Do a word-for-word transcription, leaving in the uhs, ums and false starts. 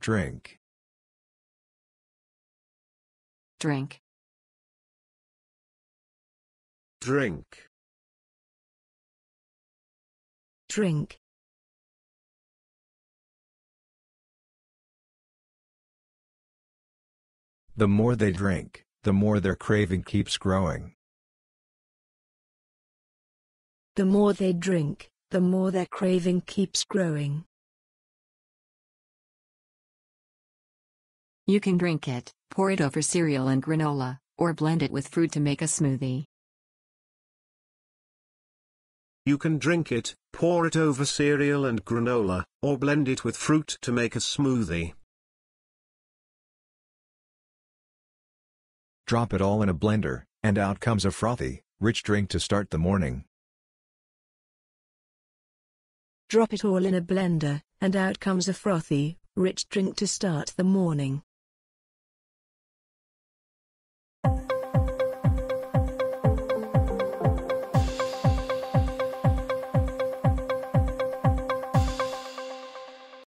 Drink. Drink. Drink. Drink. The more they drink, the more their craving keeps growing. The more they drink, the more their craving keeps growing. You can drink it, pour it over cereal and granola, or blend it with fruit to make a smoothie. You can drink it, pour it over cereal and granola, or blend it with fruit to make a smoothie. Drop it all in a blender, and out comes a frothy, rich drink to start the morning. Drop it all in a blender, and out comes a frothy, rich drink to start the morning.